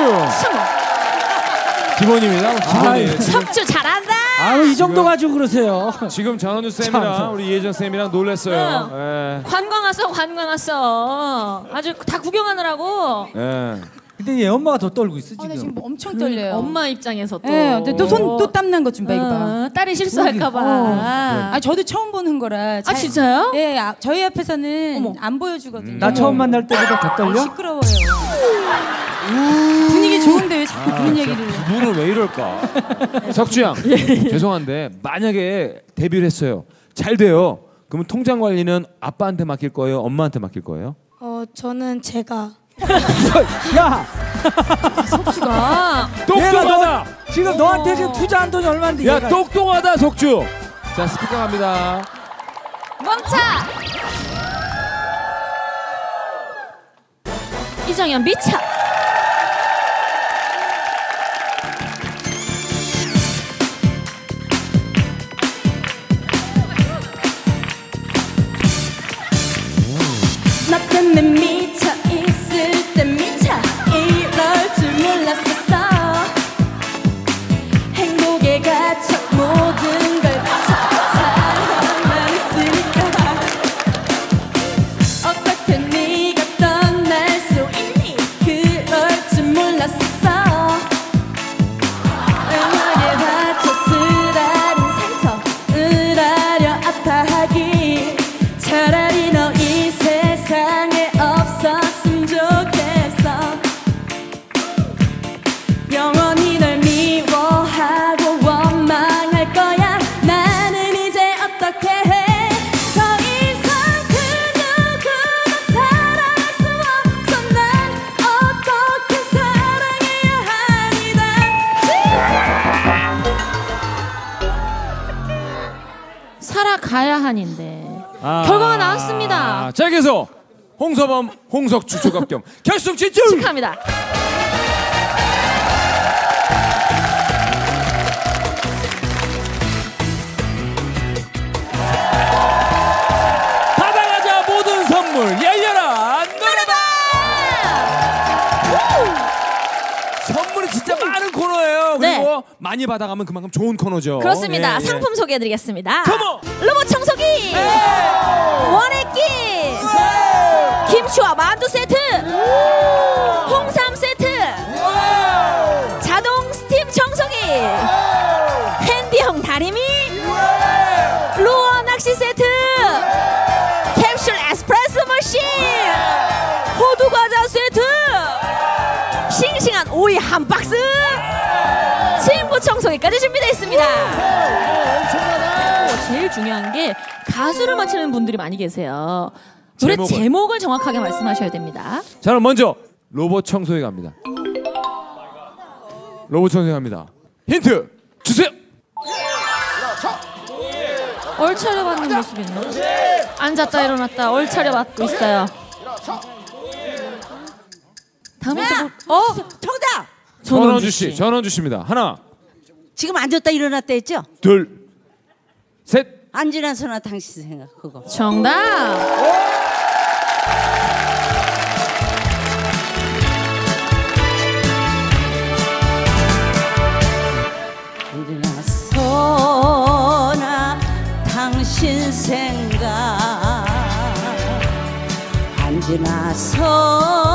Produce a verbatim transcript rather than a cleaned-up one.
승우. 기본입니다. 기본이에요. 석주 잘한다. 아유 이 정도 가지고 그러세요. 지금 전원주 쌤이랑 우리 이혜정 쌤이랑 놀랬어요. 응. 예. 관광 왔어, 관광 왔어. 아주 다 구경하느라고. 예. 근데 얘 엄마가 더 떨고 있어 지금. 아, 나 지금 엄청 떨려요. 엄마 입장에서 또. 예, 근데 또 손 또 땀난 것 좀 봐, 이거 봐. 어, 딸이 실수할까봐. 어. 아, 저도 처음 보는 거라. 아, 진짜요? 예, 아, 저희 앞에서는 어머. 안 보여주거든요. 나 처음 만날 때보다 더 떨려? 아, 시끄러워요. 분위기 좋은데 왜 자꾸 그런 얘기를. 부부는 왜 이럴까? 석주 양, 죄송한데 만약에 데뷔를 했어요. 잘 돼요. 그러면 통장 관리는 아빠한테 맡길 거예요? 엄마한테 맡길 거예요? 어 저는 제가 야! 석주가. 똑똑하다! 지금 너한테 지금 투자한 돈이 얼마인데 야 얘가. 똑똑하다 석주! 자 스피커 갑니다. 멈춰. 이정현 미쳐. 나 때문에 미쳐 있을 때 미쳐 이럴 줄 몰랐었어. 행복에 갇혀 모든 걸 바쳐 사랑만 있으니까 어떻게 네가 떠날 수 있니. 그럴 줄 몰랐었어. 음악에 바쳐 쓰라린 상처 으라려 아파하기 차라리 너 이 세상에 없었으면 좋겠어. 영원히 널 미워하고 원망할 거야. 나는 이제 어떻게 해. 더 이상 그 누구도 사랑할 수 없어. 난 어떻게 사랑해야 하니다. 살아가야 하는데. 아, 결과가 나왔습니다. 자 그래서 홍서범, 홍석주 조갑경 결승 진출! 축하합니다. 받아가자 모든 선물 열려라 노래방! 선물이 진짜 많은 코너예요. 그리고 네. 많이 받아가면 그만큼 좋은 코너죠. 그렇습니다. 예, 예. 상품 소개해드리겠습니다. 컴온! 로봇 청소기, 원액기, 김치와 만두 세트, 홍삼 세트, 자동 스팀 청소기, 핸디형 다리미, 루어 낚시 세트, 캡슐 에스프레소 머신, 호두 과자 세트, 싱싱한 오이 한 박스, 침구 청소기까지 준비되어 있습니다. 제일 중요한 게 가수를 맞히는 분들이 많이 계세요. 노래 제목을. 제목을 정확하게 말씀하셔야 됩니다. 자 그럼 먼저 로봇 청소기 갑니다. 로봇 청소기 갑니다. 힌트 주세요. 얼차려 받는 모습이 있네. 앉았다 일어났다 얼차려 받고 있어요. 다음에 또 어? 정답! 전원주 씨, 전원주 씨입니다. 하나, 지금 앉았다 일어났다 했죠? 둘, 셋. 안지나 서나 당신 생각 그거. 정답. 안지나 서나 당신 생각 안지나 서